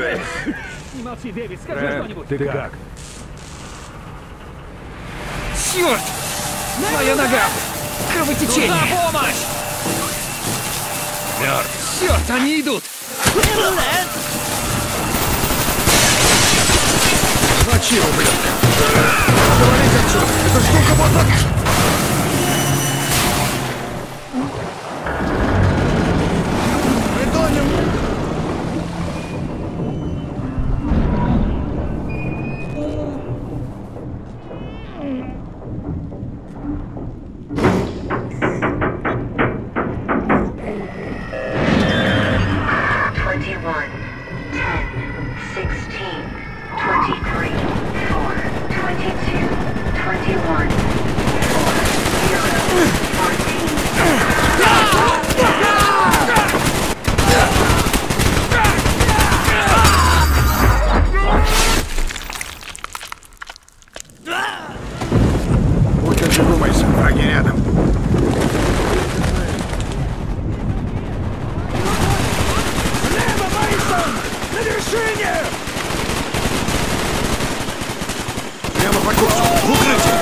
Не молчи, Дэвид, скажи что-нибудь. Ты как? Черт! Моя нога! Кровотечение! Нужна помощь! Мертв! Черт, они идут! Мочи его, блядь! Завалить отсюда! Эта штука вот так! Мы тонем! Враги рядом. Слева, Мейсон! На вершине! Прямо по курсу. В укрытие.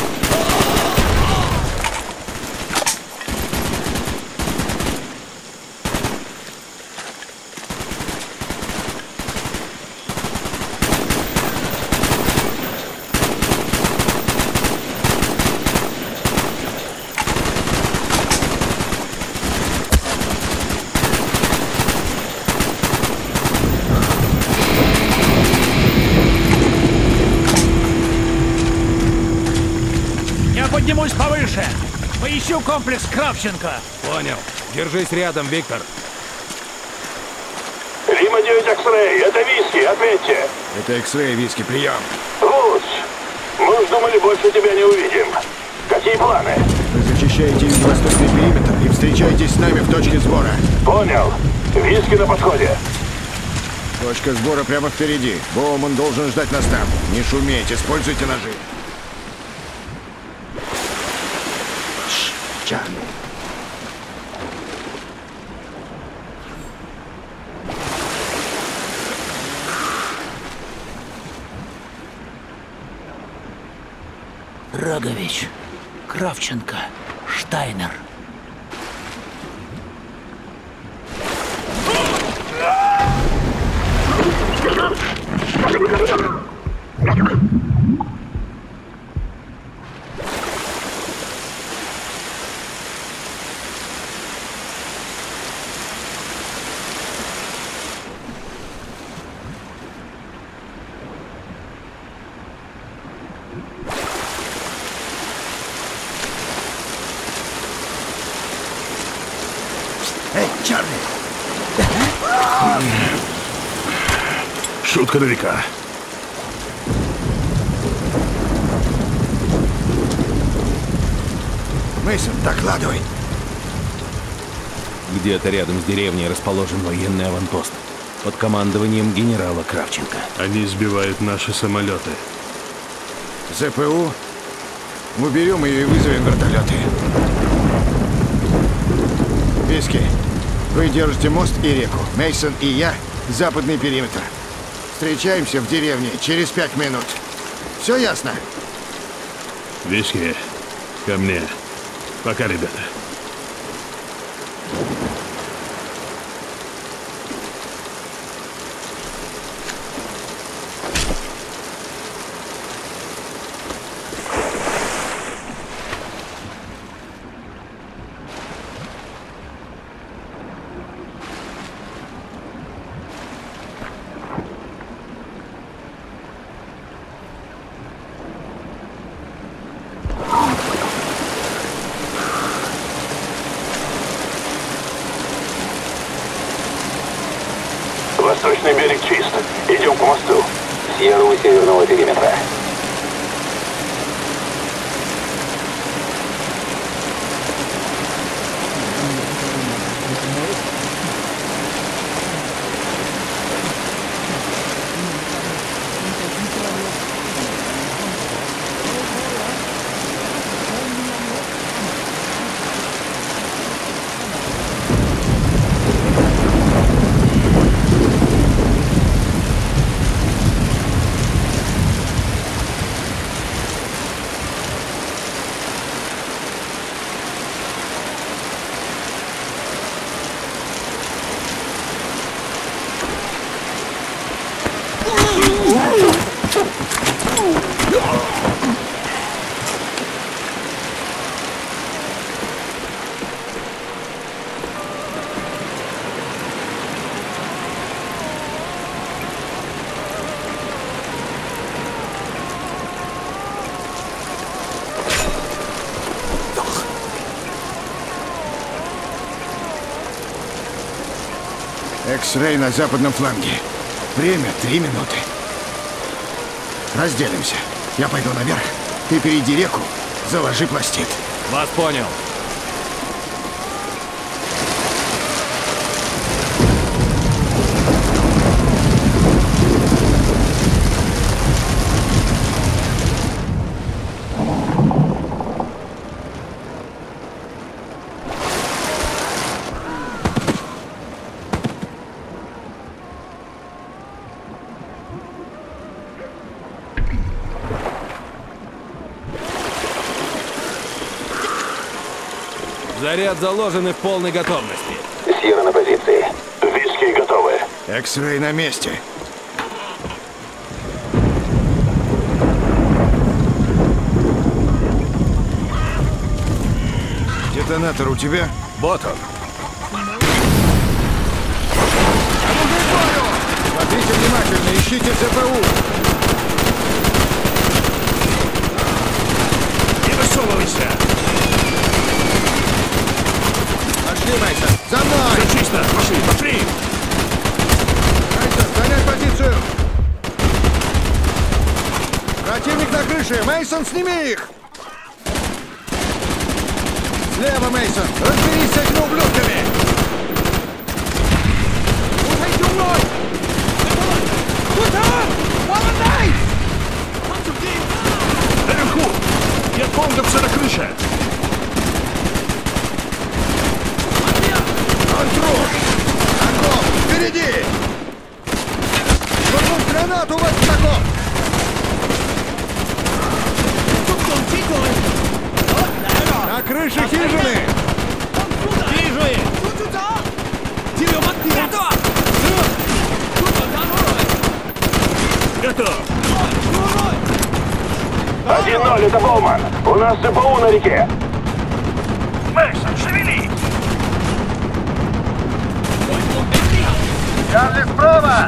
Поднимусь повыше. Поищу комплекс Кравченко. Понял. Держись рядом, Виктор. Лима 9 X-Ray, это Виски, ответьте. Это X-Ray, Виски, прием. Луц, мы уж думали, больше тебя не увидим. Какие планы? Вы зачищаете юго-восточный периметр и встречаетесь с нами в точке сбора. Понял. Виски на подходе. Точка сбора прямо впереди. Боуман должен ждать нас там. Не шуметь, используйте ножи. Чарли. Рогович, Кравченко, Штайнер. Эй, Чарли! Шутка на века. Мейсон, докладывай. Где-то рядом с деревней расположен военный аванпост под командованием генерала Кравченко. Они сбивают наши самолеты. ЗПУ? Уберем ее и вызовем вертолеты. Виски, вы держите мост и реку. Мейсон и я — западный периметр. Встречаемся в деревне через 5 минут. Все ясно? Виски, ко мне. Пока, ребята. Восточный берег чист. Идем по мосту. Сьерра северного периметра. Экс-рей на западном фланге. Время 3 минуты. Разделимся. Я пойду наверх. Ты перейди реку, заложи пластид. Вас понял. Заряд заложен и в полной готовности. Сьерра на позиции. Виски готовы. Экс-рей на месте. Детонатор у тебя? Вот он. Смотрите внимательно, ищите ЦПУ. Не высовывайся! Пошли, Мейсон. За мной! Все чисто! Пошли, пошли! Мейсон, занять позицию! Противник на крыше! Мейсон, сними их! Слева, Мейсон! Разберись с этими ублюдками! Слушайте мной! Наверху! Нет конговца на крыше! Контроль! Окоп! Впереди! Швырнуть гранату в этот окоп! На крыше хижины! Вижу их! Готов! 1-0, это Боуман. У нас ЦПУ на реке. Мэйсон, шевелись! Чарли справа!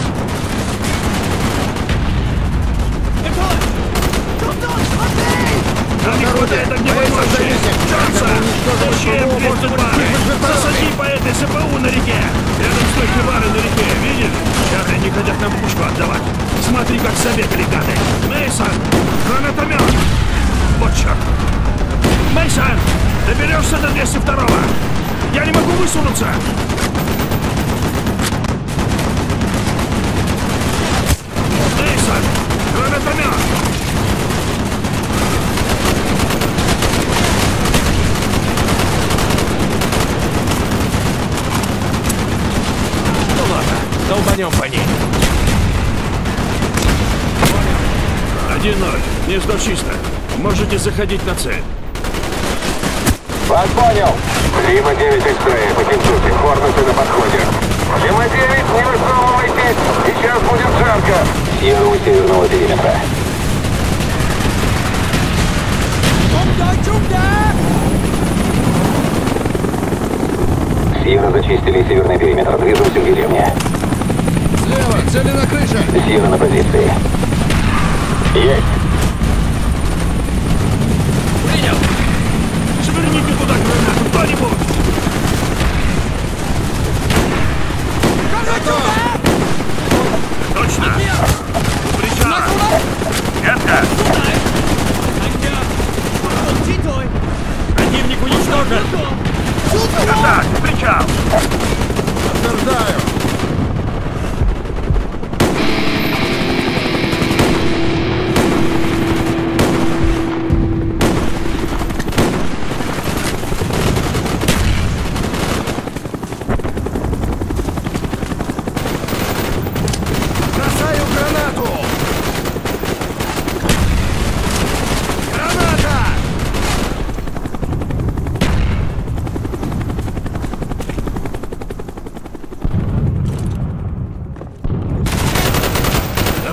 Нам не хватает огневой мощи! Джонсон! Зачем 200 бары? Засади по этой ЦПУ на реке! Рядом с той бары на реке, видишь? Чарли не хотят нам пушку отдавать. Смотри, как забегали гады! Мейсон! Гранатомет! Вот черт! Мейсон! Доберешься до 202-го! Я не могу высунуться! Мейсон! Гранатомет! Ну ладно, долбанем по ней. 1-0. Гнездо чисто. Можете заходить на цель. Вас понял. Либо 9 экстрея по Кентукки. Хорнеты на подходе. Либо 9, не высовывайтесь. Сейчас будет жарко. Сьерра у северного периметра. Сьерра зачистили северный периметр. Движемся к деревне. Слева! Цели на крыше! Сьерра на позиции. Есть. Принял! Швырните туда гранату, кто-нибудь! Точно! Причал! Метка! Противник уничтожен! Контакт! Причал! Подтверждаю!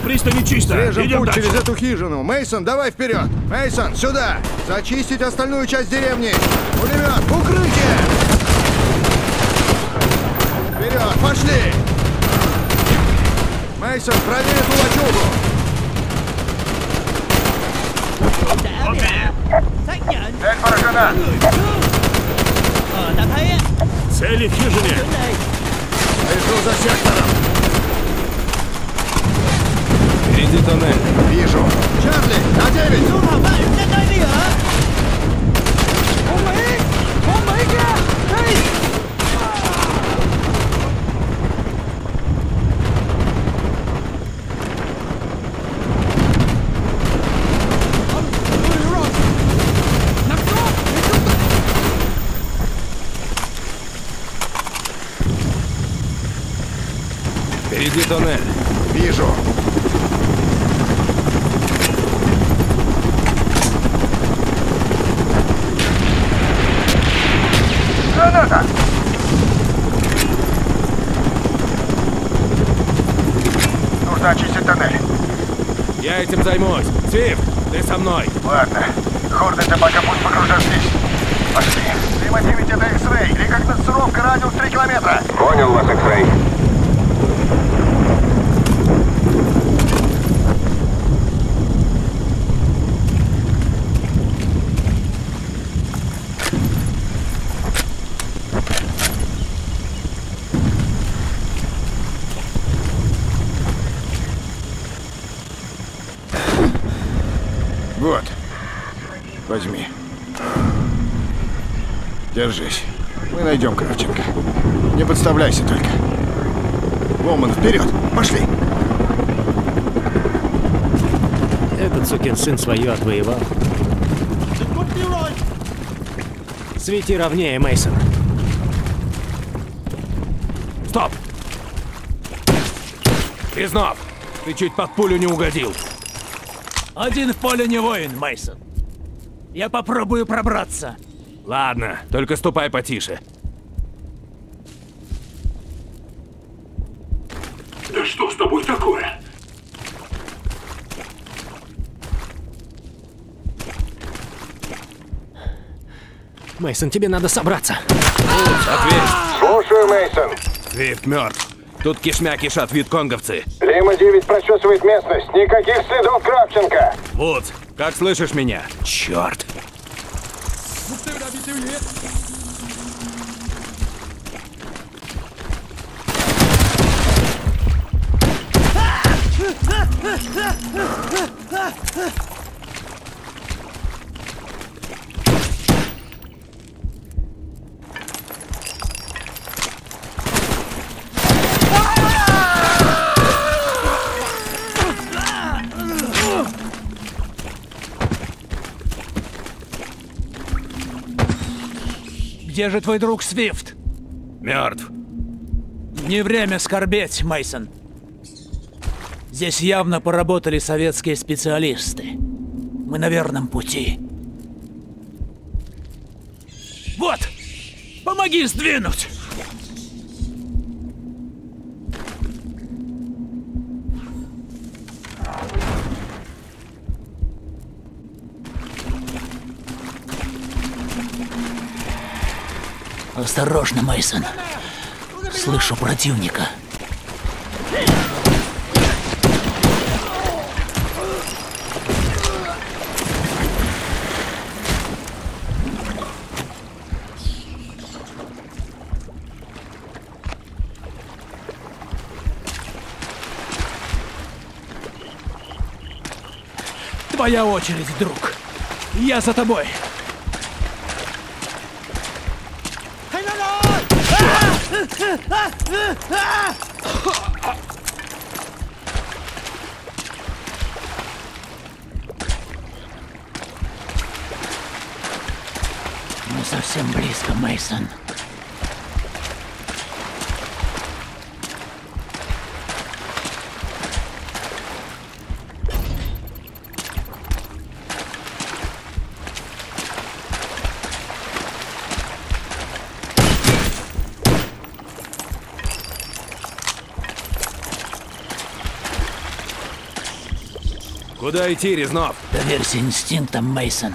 пристани чисто. Режем Идем путь дальше. через эту хижину. Мейсон, давай вперед. Мейсон, сюда. Зачистить остальную часть деревни. Пулемет, укрытие. Вперед, пошли. Мейсон, проверь эту лачугу. Цель поражена. Цели в хижине. Иду за сектором. Впереди тоннель. Вижу. Чарли, на 9. Впереди тоннель. Вижу. Граната! Нужно очистить тоннель. Я этим займусь. Свифт, ты со мной. Ладно. Хорнеты пока пусть покружат здесь. Пошли. Лима 9 это X-Ray. Рекогносцировка, радиус 3 километра. Понял вас, X-Ray. Вот. Возьми. Держись. Мы найдем Кравченко. Не подставляйся только. Ломан, вперед! Пошли! Этот сукин сын свое отвоевал. Свети ровнее, Мейсон. Стоп! Грязнов, ты чуть под пулю не угодил. Один в поле не воин, Мейсон. Я попробую пробраться. Ладно, только ступай потише. Да что с тобой такое? Мейсон, тебе надо собраться. Ответь! Слушаю, Мейсон. Свифт мертв. Тут кишмя кишат вьетконговцы. Лима 9 прочесывает местность. Никаких следов Кравченко. Вудс, как слышишь меня? Черт! Где же твой друг Свифт? Мертв. Не время скорбеть, Мейсон. Здесь явно поработали советские специалисты. Мы на верном пути. Вот! Помоги сдвинуть! Осторожно, Мейсон. Слышу противника. Твоя очередь, друг. Я за тобой. Мы совсем близко, Мейсон. Куда идти, Резнов? Доверься инстинктам, Мейсон.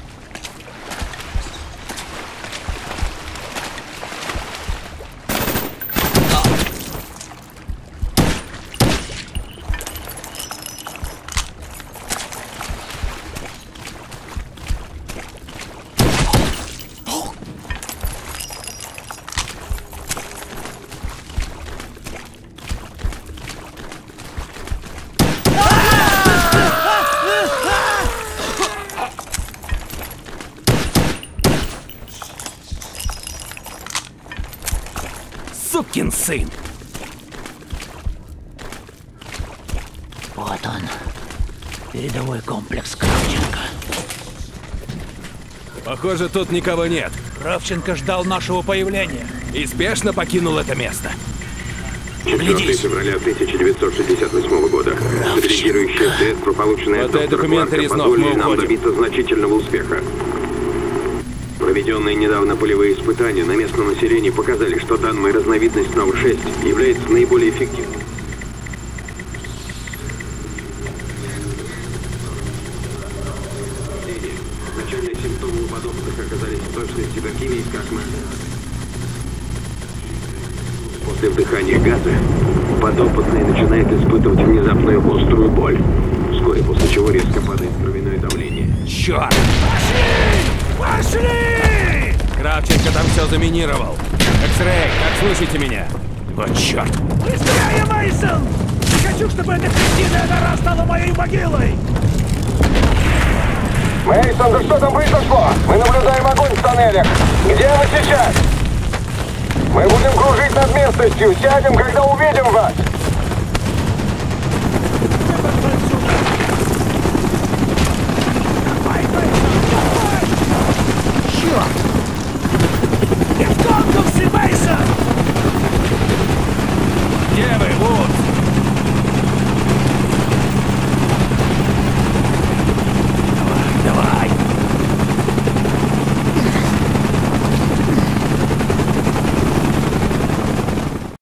Сукин сын! Вот он. Передовой комплекс Кравченко. Похоже, тут никого нет. Кравченко ждал нашего появления. И спешно покинул это место. 4 февраля 1968 года. Агрегирующие средства, полученные от Хватай доктора документы, Кларка, Резнов, позволили мы нам уходим. добиться значительного успеха. Проведенные недавно полевые испытания на местном населении показали, что данная разновидность НОВ-6 является наиболее эффективной. Начальные симптомы у подопытных оказались в точности такими, как мы. После вдыхания газа подопытный начинает испытывать внезапную острую боль, вскоре после чего резко падает кровяное давление. Черт! Пошли! Кравченко там все заминировал. Экс-рей, как слышите меня? Вот черт! Быстрее, Мейсон! Не хочу, чтобы эта крысиная нора стала моей могилой! Мейсон, да что там произошло? Мы наблюдаем огонь в тоннелях. Где вы сейчас? Мы будем кружить над местностью. Сядем, когда увидим вас. Я в конкурсе, Мейсон! Где вы?